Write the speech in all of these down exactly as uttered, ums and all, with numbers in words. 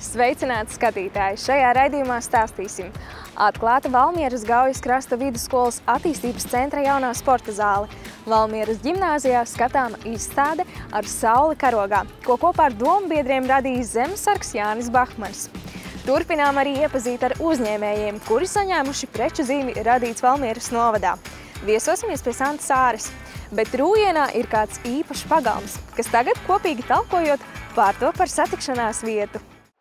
Sveicināti skatītāji! Šajā raidījumā stāstīsim. Atklāta Valmieras Gaujas krasta vidusskolas attīstības centra jaunā sporta zāle. Valmieras ģimnāzijā skatāma izstāde ar sauli karogā, ko kopā ar dombiedriem radījis zemesargs Jānis Bahmans. Turpinām arī iepazīt ar uzņēmējiem, kuri saņēmuši preču zīmi radīts Valmieras novadā. Viesosimies pie Santas Āres, bet Rūjienā ir kāds īpašs pagalms, kas tagad kopīgi talkojot pārto par satikšanās vietu.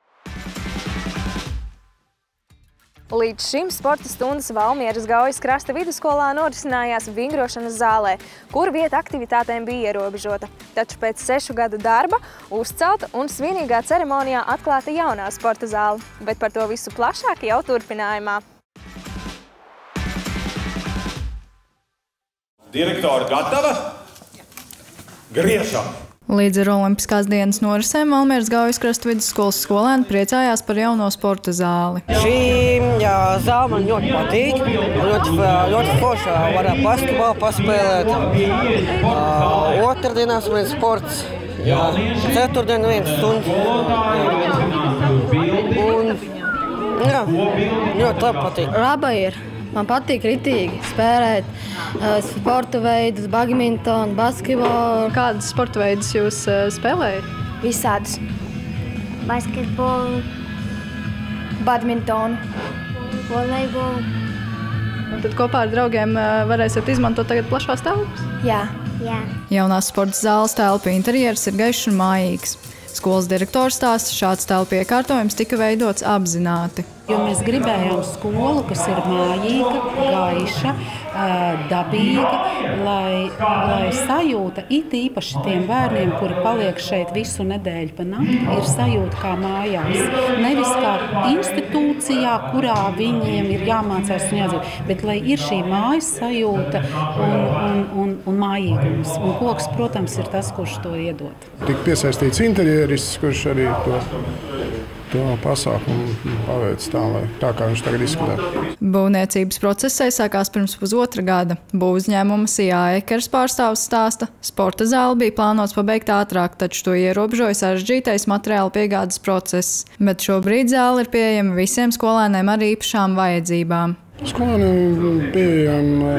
Līdz šim sporta stundas Valmieras Gaujas krasta vidusskolā norisinājās vingrošanas zālē, kur vieta aktivitātēm bija ierobežota. Taču pēc sešu gadu darba uzcelta un svinīgā ceremonijā atklāta jaunā sporta zāle, bet par to visu plašāk jau turpinājumā. Direktori gatava? Griešam! Līdz ar Olimpiskās dienas norisēm Valmieras Gaujas krasta vidusskolas skolēni priecājās par jauno sporta zāli. Šī jā, zāle man ļoti patīk. Ļoti, ļoti forša. Varētu basketbolu paspēlēt. Uh, otrdienās viens sports. Jā, ceturtdien viens stundu. Un, jā, ļoti labi patīk. Laba ir. Man patīk ritīgi spēlēt uh, sporta veidus, badmintonu, basketbolu. Kādas sporta veidus jūs uh, spēlējat? Visādus. Basketbolu, badmintonu, volejbolu. Un tad kopā ar draugiem uh, varēsiet izmantot tagad plašās telpas? Jā. Jā. Jaunās sporta zāles telpa interjers ir gaišs un mājīgs. Skolas direktors stāsta, šāds telpu iekārtojums tika veidots apzināti. Jo mēs gribējām skolu, kas ir mājīga, gaiša, dabīga, lai, lai sajūta it īpaši tiem bērniem, kuri paliek šeit visu nedēļu pa nakti, ir sajūta kā mājās. Nevis kā institūcijā, kurā viņiem ir jāmācās un jādzīvo, bet lai ir šī mājas sajūta un, un, un, un mājīgums. Un koks, protams, ir tas, kurš to iedod. Tik piesaistīts interjerists, kurš arī to... to pasākumu paveic tā, lai tā kā viņš tagad izskatās. Būvniecības procesai sākās pirms pusotra gada. Būvuzņēmuma Sijā Ekers pārstāvs stāsta, sporta zāle bija plānots pabeigt ātrāk, taču to ierobežoja sarežģītais materiāla piegādes process. Bet šobrīd zāle ir pieejama visiem skolēniem ar īpašām vajadzībām. Skolēniem pieejama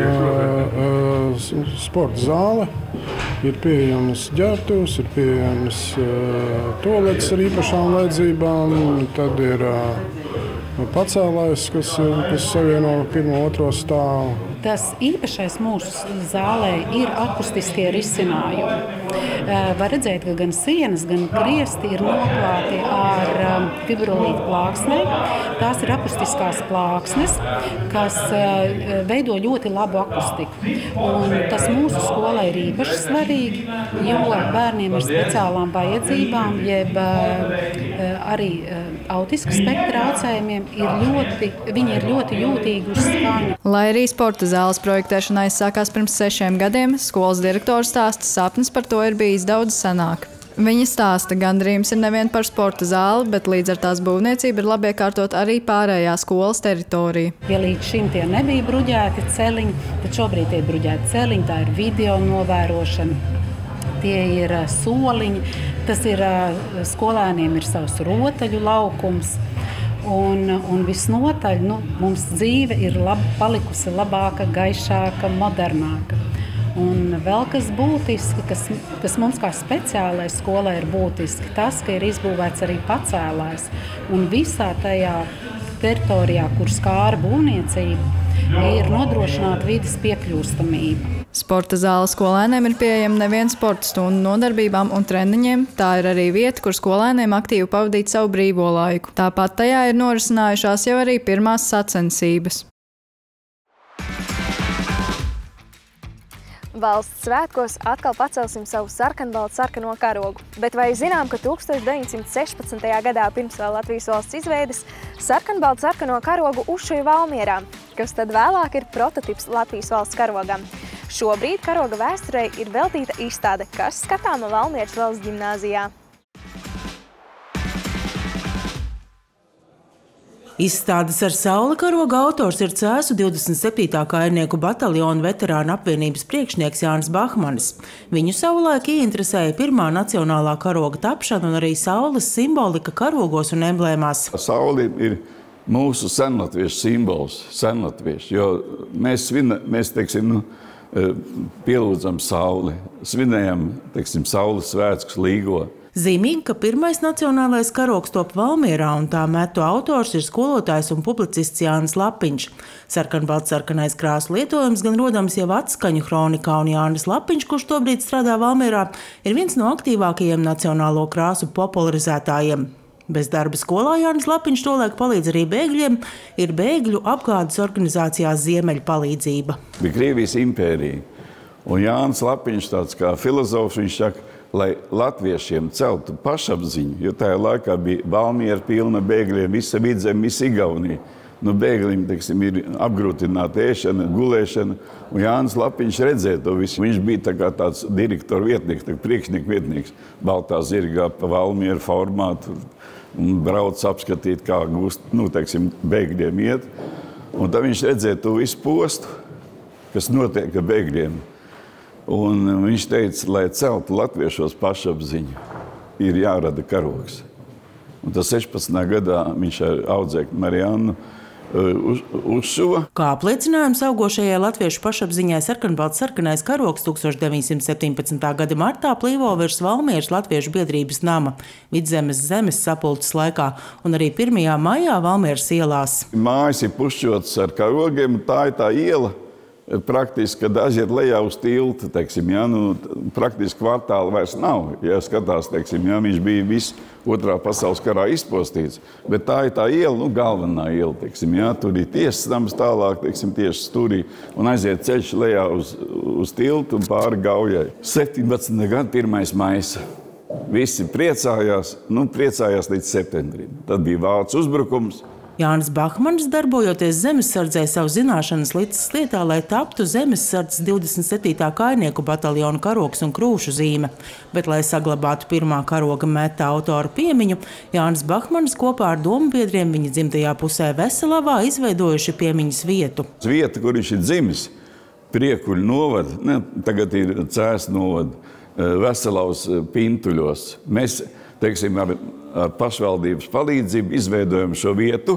uh, sporta zāle, ir pieejamas ģērbtuves, ir pieejamas uh, toaletes ar īpašām vajadzībām, tad ir uh, pacēlājs, kas, kas savieno pirmo otro stāvu. Tas īpašais mūsu zālē ir akustiskie risinājumi. Var redzēt, ka gan sienas, gan griesti ir noklāti ar fibrolītu plāksnēm. Tās ir akustiskās plāksnes, kas veido ļoti labu akustiku. Un tas mūsu skolai ir īpaši svarīgi, jo bērniem ar speciālām vajadzībām, jeb arī autisku spektra traucējumiem, ir ļoti, viņi ir ļoti jūtīgi uz skaņu. Lai arī sporta zāles projektēšana aizsākās pirms sešiem gadiem, skolas direktors stāsta, sapnis par to ir bijis daudz senāk. Viņa stāsta, gandrījums ir nevien par sporta zāli, bet līdz ar tās būvniecību ir labi iekārtot arī pārējā skolas teritorija. Ja līdz šim tie nebija bruģēti celiņi, tad šobrīd tie bruģēti celiņi, tā ir video novērošana. Tie ir soliņi, tas ir skolēniem ir savs rotaļu laukums. Un, un visnotaļ nu, mums dzīve ir lab, palikusi labāka, gaišāka, modernāka. Un vēl kas būtiski, kas, kas mums kā speciālai skolai ir būtiski, tas, ka ir izbūvēts arī pacēlājs. Un visā tajā teritorijā, kur skāra būvniecība, ir nodrošināta vides piekļūstamība. Sporta zāle skolēniem ir pieejama nevien sporta stundu nodarbībām un treniņiem, tā ir arī vieta, kur skolēniem aktīvi pavadīt savu brīvo laiku. Tāpat tajā ir norisinājušās jau arī pirmās sacensības. Valsts svētkos atkal pacelsim savu sarkanbaltu sarkano karogu. Bet vai zinām, ka tūkstoš deviņsimt sešpadsmitajā gadā pirms vēl Latvijas valsts izveides sarkanbaltu sarkano karogu uzšuja Valmierā, kas tad vēlāk ir prototips Latvijas valsts karogam. Šobrīd karoga vēsturei ir veltīta izstāde, kas skatāma Valmieras valsts ģimnāzijā. Izstādes ar sauli karoga autors ir Cēsu divdesmit septītā kājnieku bataljona veterāna apvienības priekšnieks Jānis Bahmanis. Viņu savulaik ieinteresēja pirmā nacionālā karoga tapšana un arī saules simbolika karogos un emblēmās. Sauli ir mūsu senlatviešu simbols, senlatviešu, jo mēs, svina, mēs teiksim, nu, pielūdzam sauli, svinējam, teiksim, saules svētkus Līgo. Zīmīgi, ka pirmais nacionālais karogs top Valmierā un tā metu autors ir skolotājs un publicists Jānis Lapiņš. Sarkanbalts-sarkanais krāsu lietojums gan rodams jau atskaņu hronikā, un Jānis Lapiņš, kurš tobrīd strādā Valmierā, ir viens no aktīvākajiem nacionālo krāsu popularizētājiem. Bez darba skolā Jānis Lapiņš tolaik palīdz arī bēgļiem, ir bēgļu apgādes organizācijās Ziemeļu palīdzība. Bija Krievijas impērija, un Jānis Lapiņš tāds kā filozofs, viņš saka, lai latviešiem celtu pašapziņu, jo tajā laikā bija Valmiera pilna bēgļiem, visa Vidzeme, visa Igaunija. Nu, bēgļiem, teiksim, ir apgrūtināta ēšana, gulēšana, un Jānis Lapiņš redzēja to visu. Viņš bija tā kā tāds direktoru vietnieks, tā priekšnieku vietnieks, baltā zirgā pa Valmieru formātu, un brauc apskatīt, kā gūst, nu, teiksim, bēgļiem iet. Un tad viņš redzēja to visu postu, kas notiek ar bēgļiem. Un viņš teica, lai celtu latviešos pašapziņu, ir jārada karogs. Un tas sešpadsmitajā gadā viņš ar audzēkni Mariannu uz, uzšuva. Kā apliecinājums augošajai latviešu pašapziņai sarkanbalts-sarkanais karogs tūkstoš deviņsimt septiņpadsmitā gada martā plīvo virs Valmieras Latviešu biedrības nama Vidzemes zemes sapulces laikā un arī pirmajā maijā Valmieras ielās. Mājas ir pušķotas ar karogiem, tā ir tā iela. Praktiski, kad aiziet lejā uz tiltu, teiksim, ja, nu, praktiski kvartāli vairs nav. Ja skatās, teiksim, ja, viņš bija viss otrā pasaules karā izpostīts, bet tā ir tā iela, nu, galvenā iela, teiksim, ja, tur ir tiesas nams tālāk, teiksim, tieši stūrī, un aiziet ceļš lejā uz, uz tiltu un pāri Gaujai. septiņpadsmitajā gada pirmais maijs. Visi priecājās, nu, priecājās līdz septembrim. Tad bija vācu uzbrukums. Jānis Bahmanis, darbojoties zemessardzē, savu zināšanas licis lietā, lai taptu zemessardzes divdesmit septītā kājnieku bataljona karogs un krūšu zīme. Bet, lai saglabātu pirmā karoga meta autora piemiņu, Jānis Bahmanis kopā ar dombiedriem viņa dzimtajā pusē Veselavā izveidojuši piemiņas vietu. Vieta, kur viņš ir dzimis, Priekuļu novada, ne, tagad ir Cēsu novada, Veselavas Pintuļos. Mēs, teiksim, ar, ar pašvaldības palīdzību izveidojam šo vietu,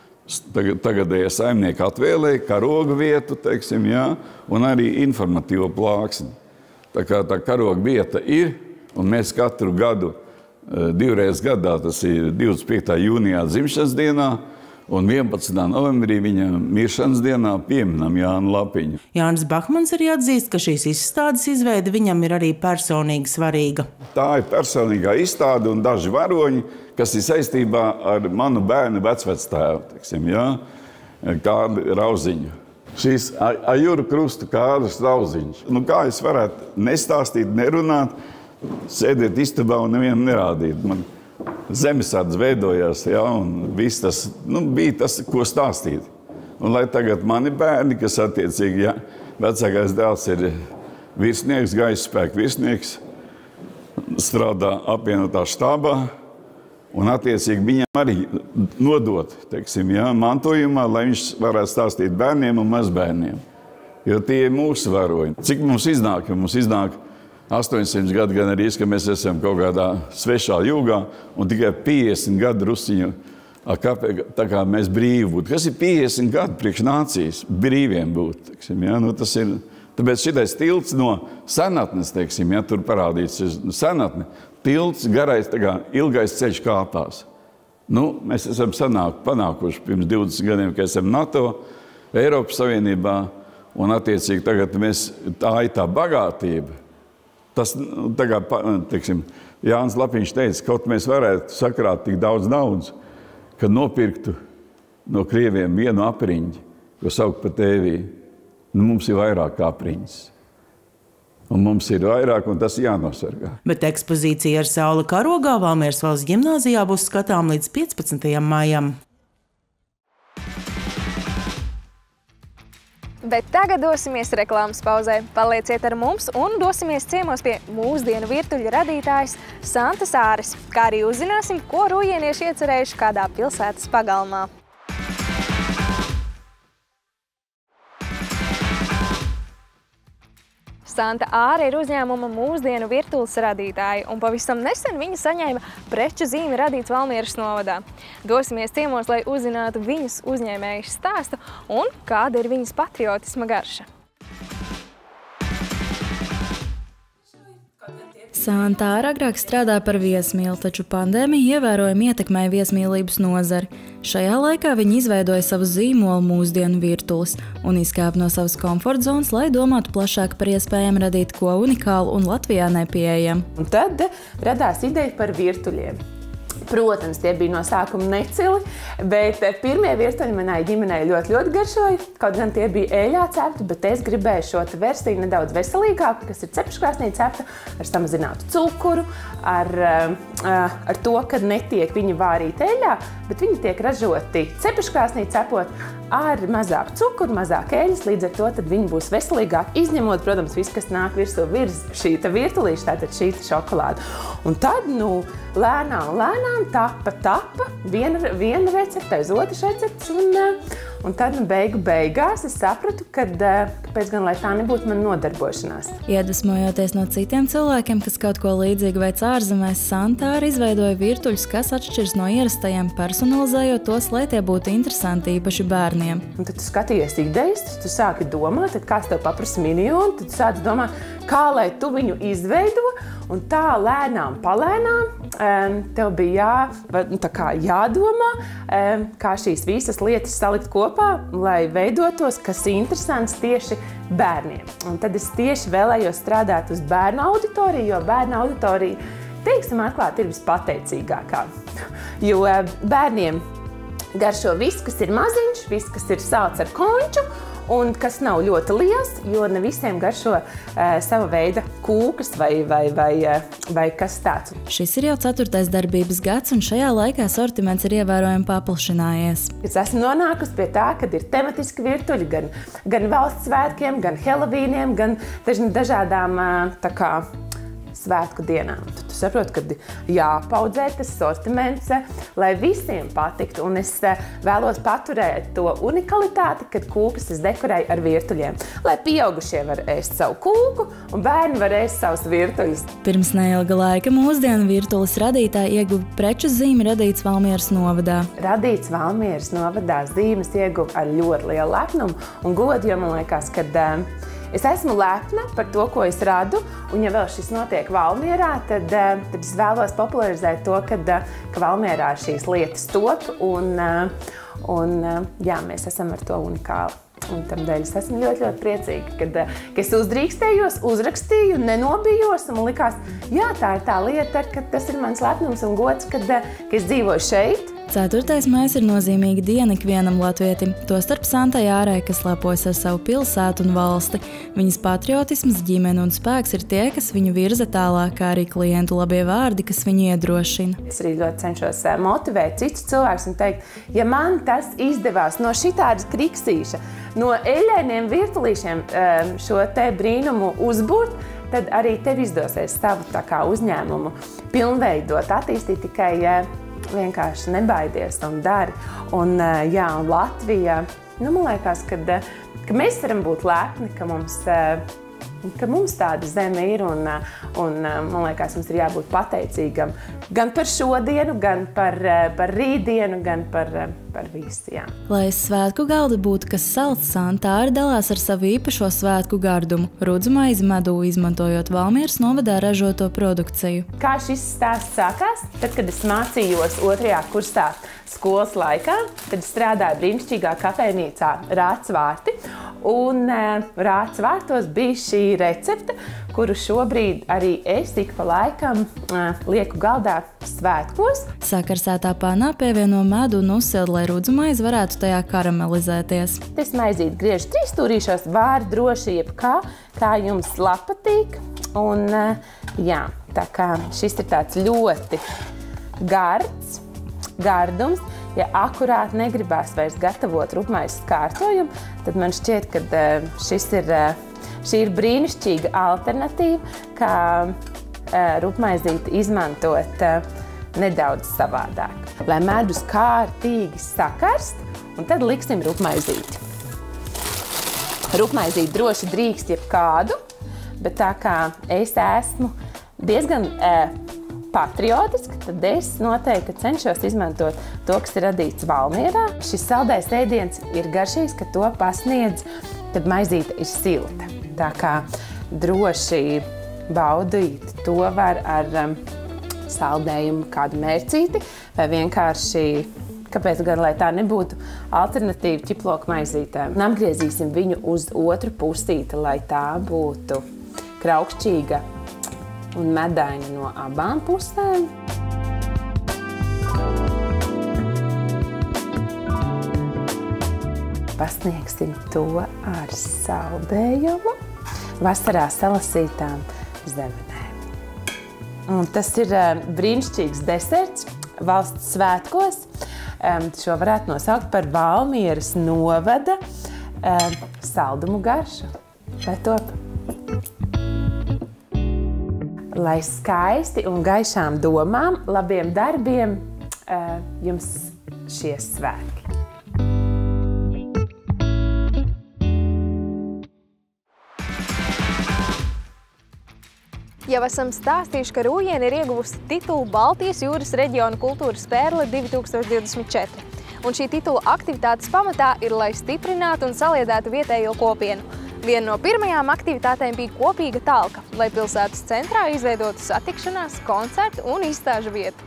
tagadējā saimnieka atvēlēja karoga vietu, teiksim, jā, un arī informatīvo plāksni. Tā kā tā karoga vieta ir, un mēs katru gadu, divreiz gadā, tas ir divdesmit piektā jūnijā dzimšanas dienā, un vienpadsmitā novembrī viņa miršanas dienā pieminam Jānu Lapiņu. Jānis Bahmanis arī atzīst, ka šīs izstādes izveide viņam ir arī personīgi svarīga. Tā ir personīgā izstāde un daži varoņi, kas ir saistībā ar manu bērnu vecvectēvu, teiksim, jā, Kārli Rauziņu. Šīs Ajuru krustu Kārlis Rauziņš. Nu, kā es varētu nestāstīt, nerunāt, sēdēt istabā un nevienam nerādīt. Man zemesardze veidojās, ja, un viss tas, nu, bija tas, ko stāstīt. Un lai tagad mani bērni, kas attiecīgi, ja, vecākais dēls ir virsnieks, gaisa spēku virsnieks, strādā apvienotā štābā, un attiecīgi viņam arī nodot, teiksim, ja, mantojumā, lai viņš varētu stāstīt bērniem un mazbērniem. Jo tie ir mūsu varoņi. Cik mums iznāk? Mums iznāk astoņsimt gadu gan arī, ka mēs esam kaut kādā svešā jūgā, un tikai piecdesmit gadu rusiņu, tā kā mēs brīvi būtu. Kas ir piecdesmit gadu priekš nācijas? Brīviem būt, teiksim, ja? Nu, tas ir, tāpēc šitais tilts no senatnes, teiksim, ja, tur parādīts senatne, tilts, garais, tā kā ilgais ceļš kāpās. Nu, mēs esam sanāk, panākuši pirms divdesmit gadiem, ka esam NATO, Eiropas Savienībā, un attiecīgi tagad mēs, tā ir tā bagātība. Tas, tā kā, teiksim, Jānis Lapiņš teica, kaut mēs varētu sakrāt tik daudz naudas, ka nopirktu no krieviem vienu apriņķi, ko saukt par tēvī. Nu, mums ir vairāk apriņas. Un mums ir vairāk, un tas jānosargā. Bet ekspozīcija ar sauli karogā Valmieras valsts ģimnāzijā būs skatām līdz piecpadsmitajam maijam. Bet tagad dosimies reklāmas pauzē. Palieciet ar mums un dosimies ciemos pie mūsdienu virtuļu radītājas Santas Āres, kā arī uzzināsim, ko rujienieši iecerējuši kādā pilsētas pagalmā. Santa Āra ir uzņēmuma mūsdienu virtuves radītāja, un pavisam nesen viņa saņēma preču zīmi radīts Valmieras novadā. Dosimies ciemos, lai uzzinātu viņas uzņēmējas stāstu un kāda ir viņas patriotisma garša. Santa Āra agrāk strādāja par viesmīli, taču pandēmija ievērojami ietekmēja viesmīlības nozari. Šajā laikā viņi izveidoja savu zīmolu mūsdienu virtuves un izkāpa no savas komforta zonas, lai domātu plašāk par iespējām radīt ko unikālu un Latvijā nepieejamu. Un tad radās ideja par virtuļiem. Protams, tie bija no sākuma necili, bet pirmie virtuļi manai ģimenei ļoti, ļoti garšoja. Kaut gan tie bija ēļā cepti, bet es gribēju šo versiju nedaudz veselīgāku, kas ir cepeškrāsnī cepta ar samazinātu cukuru, ar, ar to, ka netiek viņi vārīti ēļā, bet viņi tiek ražoti cepeškrāsnī cepot ar mazāk cukuru, mazāk ēļas, līdz ar to tad viņi būs veselīgāk, izņemot, protams, visu, kas nāk virsū virs šīta virtulīša, tātad šīta šokolāda. Un tad, nu, lēnām, lēnām tapa, tapa, viena, viena recepte aiz otras receptes, un, un tad, nu, beigu beigās es sapratu, kad, kāpēc gan, lai tā nebūtu man nodarbošanās. Iedvesmojoties no citiem cilvēkiem, kas kaut ko līdzīgu veic ārzemēs, Santa Āra izveidoja virtuļus, kas atšķiras no ierastajiem, personalizējot tos, lai tie būtu interesanti īpaši bērniem. Un tad tu skatījies idejas, tu sāki domāt, tad kāds tev paprasa minionu, tad tu sāci domāt, kā lai tu viņu izveido, un tā lēnām, palēnām um, tev bija jā, nu, tā kā jādomā, um, kā šīs visas lietas salikt kopā, lai veidotos, kas ir interesants tieši bērniem. Un tad es tieši vēlējos strādāt uz bērnu auditoriju, jo bērnu auditorija, teiksim, atklāt ir vispateicīgākā. Jo bērniem garšo viss, kas ir maziņš, viss, kas ir salds ar konču un kas nav ļoti liels, jo ne visiem garšo uh, sava veida kūkas vai, vai, vai, uh, vai kas tāds. Šis ir jau ceturtais darbības gads, un šajā laikā sortiments ir ievērojami paplašinājies. Es esmu nonākusi pie tā, kad ir tematiski virtuļi gan, gan valsts svētkiem, gan Helovīniem, gan dažādām uh, tā kā svētku dienām. Tu, tu saproti, ka jāpaudzē tas sortiments, lai visiem patiktu. Un es vēlos paturēt to unikalitāti, kad kūkas es dekorēju ar virtuļiem. Lai pieaugušie var ēst savu kūku un bērni var ēst savus virtuļus. Pirms neilga laika mūsdienu virtules radītāji ieguva preču zīmi radīts Valmieras novadā. Radīts Valmieras novadā zīmes ieguva ar ļoti lielu lepnumu un godu, jo man liekas, kad es esmu lepna par to, ko es radu, un ja vēl šis notiek Valmierā, tad, tad es vēlos popularizēt to, kad, ka Valmierā šīs lietas top, un, un jā, mēs esam ar to unikāli. Un tam dēļ es esmu ļoti, ļoti priecīga, kad, ka es uzdrīkstējos, uzrakstīju, nenobijos, un man likās, jā, tā ir tā lieta, ka tas ir mans lepnums un gods, kad, ka es dzīvoju šeit. ceturtais maijs ir nozīmīga diena ikvienam latvietim, tostarp Santai Ārai, kas lepojas ar savu pilsētu un valsti. Viņas patriotisms, ģimene un spēks ir tie, kas viņu virza tālāk, kā arī klientu labie vārdi, kas viņu iedrošina. Es arī ļoti cenšos motivēt citus cilvēkus un teikt, ja man tas izdevās no šitādas kriksīša, no eļainiem virtulīšiem šo te brīnumu uzbūrt, tad arī tev izdosies savu tā kā uzņēmumu pilnveidot, attīstīt, tikai vienkārši nebaidies un dari. Un, jā, un Latvija, nu, man liekas, kad, ka mēs varam būt lepni, ka mums, ka mums tāda zeme ir, un, un man liekas, mums ir jābūt pateicīgam gan par šodienu, gan par, par rītdienu, gan par, par visu, jā. Lai svētku galda būtu kas salds, Santa Āra dalās ar savu īpašo svētku gardumu, rudzumaizi medū, izmantojot Valmieras novadā ražoto produkciju. Kā šis stāsts sākās? Tad, kad es mācījos otrajā kursā skolas laikā, tad strādāju brīnišķīgā kafejnīcā Rāts vārti, un Rāts vārtos bija šī recepte, kuru šobrīd arī es ik pa laikam lieku galdā svētkos. Sakarsētā pānā pievieno medu un uzsildu, lai rudzumaize varētu tajā karamelizēties. Es maizīti griežu trīsstūrīšos, vāri droši jebkā, kā jums patīk. Un jā, tā kā šis ir tāds ļoti gards, gardums. Ja akurāti negribās vairs gatavot rupmaizes kārtojumu, tad man šķiet, ka šis ir, šī ir brīnišķīga alternatīva, kā rupmaizīti izmantot nedaudz savādāk. Lai medus kārtīgi sakarst, un tad liksim rupmaizīti. Rupmaizīti droši drīkst jebkādu, bet tā kā es esmu diezgan uh, patriotiski, tad es noteikti cenšos izmantot to, kas ir radīts Valmierā. Šis saldais ēdiens ir garšīgs, ka to pasniedz, kad maizīte ir silta. Tā kā droši baudīt to var ar um, saldējumu kādu mērcīti, vai vienkārši, kāpēc gan, lai tā nebūtu alternatīva ķiploku maizītēm. Un apgriezīsim viņu uz otru pusīti, lai tā būtu kraukšķīga un medaina no abām pusēm. Pasniegsim to ar saldējumu vasarā salasītām zemenēm. Un tas ir uh, brīnišķīgs deserts valsts svētkos. Um, šo varētu nosaukt par Valmieras novada um, saldumu garšu. Vai top? Lai skaisti un gaišām domām, labiem darbiem uh, jums šie svētki. Jau esam stāstījuši, ka Rūjiene ir ieguvusi titulu Baltijas jūras reģiona kultūras pērle divi tūkstoši divdesmit četri. Un šī titula aktivitātes pamatā ir, lai stiprinātu un saliedētu vietējo kopienu. Viena no pirmajām aktivitātēm bija kopīga talka, lai pilsētas centrā izveidotu satikšanās, koncertu un izstāžu vietu.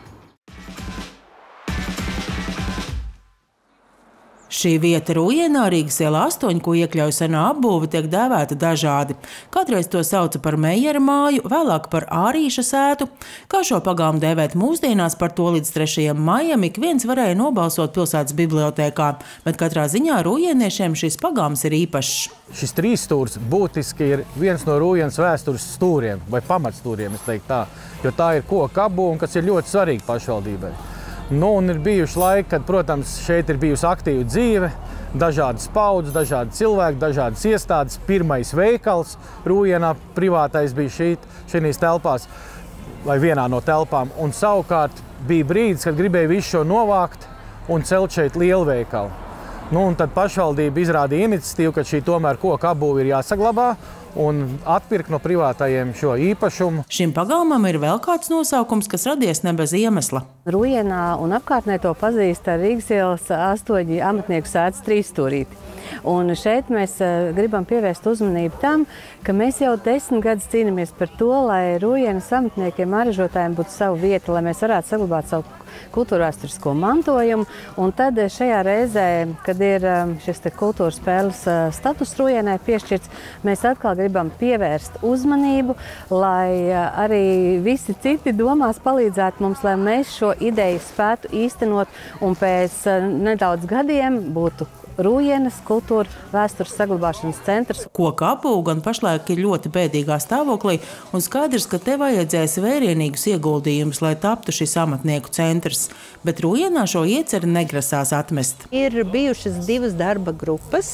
Šī vieta Rūjienā, Rīgas iela astoņi, ko iekļauj senā apbūve, tiek dēvēta dažādi. Kādreiz to sauca par Meijera māju, vēlāk par Ārīša sētu. Kā šo pagāmu dēvēt mūsdienās, par to līdz trešajam maijam ik viens varēja nobalsot pilsētas bibliotēkā, bet katrā ziņā rūjieniešiem šis pagāms ir īpašs. Šis trīsstūrs būtiski ir viens no Rūjienas vēstures stūriem, vai pamatstūriem, es teiktu tā, jo tā ir koka apbūve, kas ir ļoti svarīga pašvaldībai. Nu, un ir bijuši laiki, kad, protams, šeit ir bijusi aktīva dzīve, dažādas paudzes, dažādi cilvēki, dažādas iestādes. Pirmais veikals Rūjienā privātais bija šī, šīs telpās, vai vienā no telpām. Un savukārt bija brīdis, kad gribēja visu šo novākt un celt šeit lielu veikalu. Nu, un tad pašvaldība izrādīja iniciatīvu, ka šī tomēr koka apbūve ir jāsaglabā un atpirkt no privātajiem šo īpašumu. Šim pagalmam ir vēl kāds nosaukums, kas radies ne bez iemesla. Rūjienā un apkārtnē to pazīst ar Rīgas ielas astoņi amatnieku sētas trīsstūrīti. Un šeit mēs gribam pievērst uzmanību tam, ka mēs jau desmit gadus cīnāmies par to, lai Rūjienas amatniekiem, aražotājiem būtu savu vietu, lai mēs varētu saglabāt savu kultūrvēsturisko mantojumu. Un tad šajā reizē, kad ir šis te kultūras pērles status Rūjienai piešķirts, mēs atkal gribam pievērst uzmanību, lai arī visi citi domās palīdzētu mums, lai mēs šo ideju spētu īstenot un pēc nedaudz gadiem būtu Rūjienas kultūra vēstures saglabāšanas centrs. Koka apbūve gan pašlaik ir ļoti bēdīgā stāvoklī, un skaidrs, ka te vajadzēs vērienīgus ieguldījumus, lai taptu šis amatnieku centrs. Bet Rūjienā šo ieceri negrasās atmest. Ir bijušas divas darba grupas,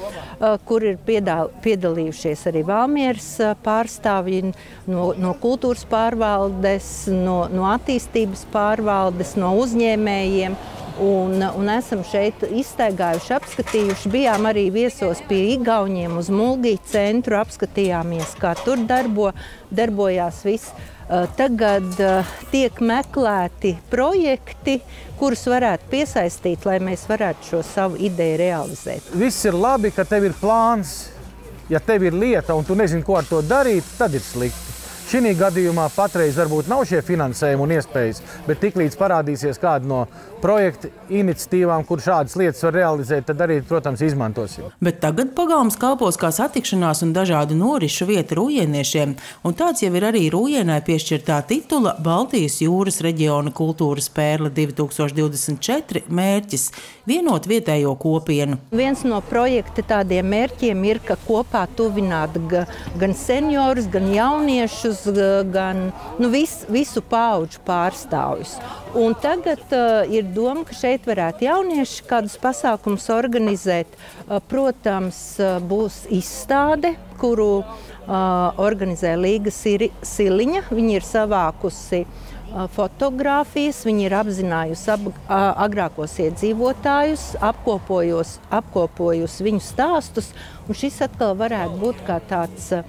kur ir piedalījušies arī Valmieras pārstāvji no, no kultūras pārvaldes, no, no attīstības pārvaldes, no uzņēmējiem. Un, un esam šeit izstaigājuši, apskatījuši, bijām arī viesos pie Igauņiem uz Mulgī centru, apskatījāmies, kā tur darbo, darbojās viss. Tagad tiek meklēti projekti, kurus varētu piesaistīt, lai mēs varētu šo savu ideju realizēt. Viss ir labi, ka tev ir plāns. Ja tev ir lieta un tu nezini, ko ar to darīt, tad ir slikti. Šī gadījumā patreiz varbūt nav šie finansējumi un iespējas, bet tiklīdz parādīsies kāda no projekta iniciatīvām, kur šādas lietas var realizēt, tad arī, protams, izmantosim. Bet tagad pagalms kalpos kā satikšanās un dažādu norišu vieta rūjieniešiem, un tāds jau ir arī Rūjienai piešķirtā titula Baltijas jūras reģiona kultūras pērle divi tūkstoši divdesmit četri mērķis – vienot vietējo kopienu. Viens no projekta tādiem mērķiem ir, ka kopā tuvināt gan seniorus, gan jauniešus, gan nu, vis, visu paudžu pārstāvjus. Un tagad uh, ir doma, ka šeit varētu jaunieši kādus pasākumus organizēt. Uh, protams, uh, būs izstāde, kuru uh, organizē Līga Siliņa. Viņi ir savākusi uh, fotogrāfijas, viņi ir apzinājusi ap, uh, agrākos iedzīvotājus, apkopojusi viņu stāstus. Un šis atkal varētu būt kā tāds uh,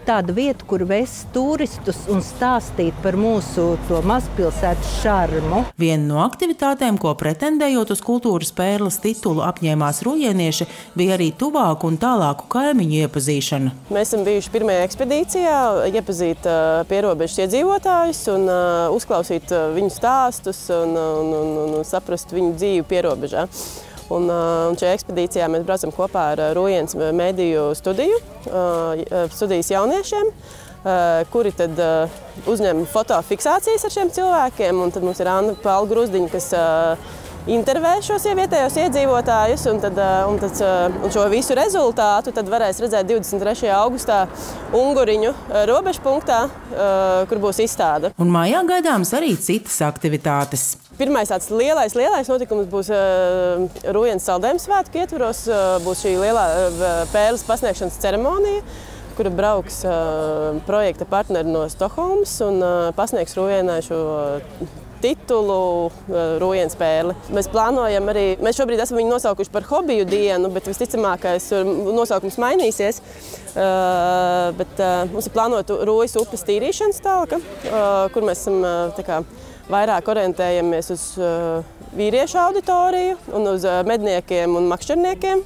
tāda vieta, kur vest turistus un stāstīt par mūsu to mazpilsētas šarmu. Viena no aktivitātēm, ko pretendējot uz kultūras pērles titulu apņēmās rujienieši, bija arī tuvāku un tālāku kaimiņu iepazīšana. Mēs esam bijuši pirmajā ekspedīcijā iepazīt pierobežas iedzīvotājus un uzklausīt viņu stāstus un, un, un, un saprast viņu dzīvi pierobežā. Un, un šajā ekspedīcijā mēs braucam kopā ar Rujienas mediju studiju, studijas jauniešiem, kuri tad uzņem fotofiksācijas ar šiem cilvēkiem. Un tad mums ir Anna Paula Gruzdiņa, kas intervē šos vietējos iedzīvotājus. Un, tad, un, tad, un šo visu rezultātu tad varēs redzēt divdesmit trešajā augustā Unguriņu robežpunktā, kur būs izstāde. Un mājā gaidāmas arī citas aktivitātes. Pirmais tāds lielais, lielais notikums būs uh, Rujienas saldējuma svētku ietvaros. Uh, būs šī lielā uh, pērles pasniegšanas ceremonija, kura brauks uh, projekta partneri no Stokholmas un uh, pasniegs Rujienai šo uh, titulu uh, Rujienas pērli. Mēs plānojam arī, mēs šobrīd esam viņu nosaukuši par hobiju dienu, bet visticamākais nosaukums mainīsies. Uh, bet uh, mums ir plānota Rujas upes tīrīšanas talka, uh, kur mēs esam uh, tā kā, vairāk orientējamies uz uh, vīriešu auditoriju un uz uh, medniekiem un makšķerniekiem.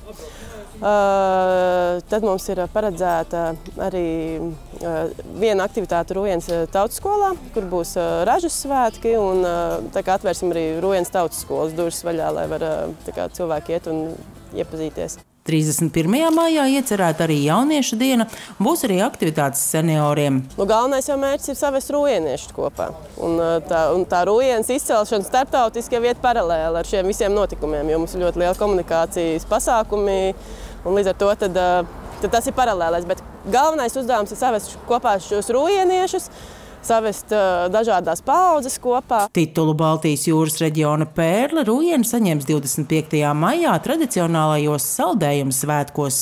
Uh, tad mums ir paredzēta arī uh, viena aktivitāte Rujienas tautas skolā, kur būs uh, ražas svētki, un uh, tā kā atvērsim arī Rujienas tautas skolas durvis vaļā, lai var uh, tā kā cilvēki iet un iepazīties. trīsdesmit pirmajā maijā iecerēta arī jauniešu diena, būs arī aktivitātes senioriem. Nu, galvenais jau mērķis ir savest rujieniešus kopā. Un tā, un tā Rujienas izcelšana starptautiski jau iet paralēli ar šiem visiem notikumiem, jo mums ir ļoti liela komunikācijas pasākumi, un līdz ar to tad, tad tas ir paralēlais. Bet galvenais uzdevums ir savest kopā šos rujieniešus, savest uh, dažādās paaudzes kopā. Titulu Baltijas jūras reģiona pērle Rujiena saņems divdesmit piektajā maijā tradicionālajos saldējuma svētkos.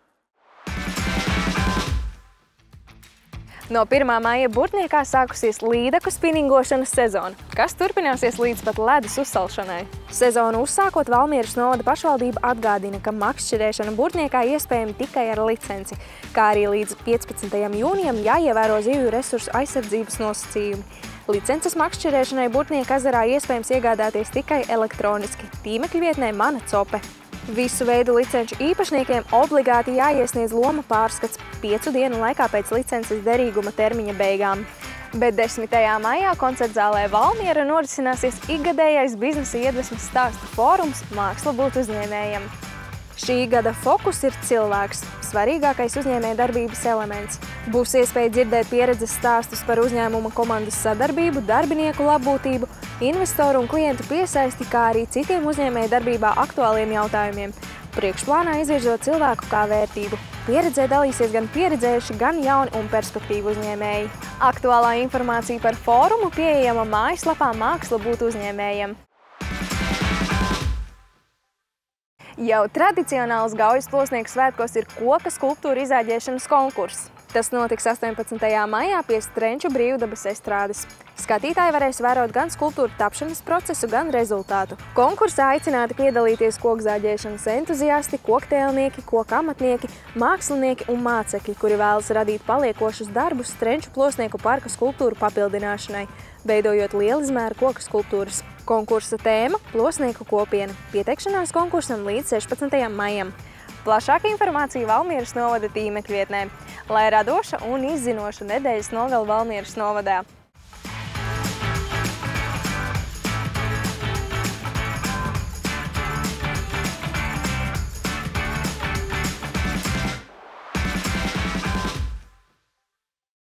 No pirmā maija Burtniekā sākusies līdaku spiningošanas sezona, kas turpināsies līdz pat ledus uzsalšanai. Sezonu uzsākot, Valmieras novada pašvaldība atgādina, ka makšķerēšana Burtniekā iespējama tikai ar licenci, kā arī līdz piecpadsmitajam jūnijam jāievēro zivju resursu aizsardzības nosacījumi. Licences makšķerēšanai Burtnieka ezerā iespējams iegādāties tikai elektroniski tīmekļa vietnē Mana Cope. Visu veidu licenču īpašniekiem obligāti jāiesniedz loma pārskats piecu dienu laikā pēc licences derīguma termiņa beigām. Bet desmitajā maijā koncertzālē Valmiera norisināsies ikgadējais biznesa iedvesmas stāstu fórums Māksla būt uzņēmējam. Šī gada fokus ir cilvēks, svarīgākais uzņēmējdarbības elements. Būs iespēja dzirdēt pieredzes stāstus par uzņēmuma komandas sadarbību, darbinieku labbūtību, investoru un klientu piesaisti, kā arī citiem uzņēmējdarbībā aktuāliem jautājumiem. Priekšplānā izvirzot cilvēku kā vērtību. Pieredzē dalīsies gan pieredzējuši, gan jauni un perspektīvu uzņēmēji. Aktuālā informācija par fórumu pieejama mājaslapā Māksla būt uzņēmējam. Jau tradicionāls Gaujas plosnieku svētkos ir koka skulptūra izāģēšanas konkurss. Tas notiks astoņpadsmitajā maijā pie Strenču brīvdabas estrādes. Skatītāji varēs vērot gan skulptūru tapšanas procesu, gan rezultātu. Konkursā aicināti piedalīties kokzāģēšanas entuziasti, koktēlnieki, koka amatnieki, mākslinieki un mācekļi, kuri vēlas radīt paliekošus darbus Strenču plosnieku parka skulptūru papildināšanai, veidojot lielizmēra koka skulptūras. Konkursa tēma – plosnieku kopiena. Pieteikšanās konkursam līdz sešpadsmitajam maijam. Plašāka informācija Valmieras novada tīmekļa vietnē. Lai radoša un izzinoša nedēļas nogale Valmieras novadā!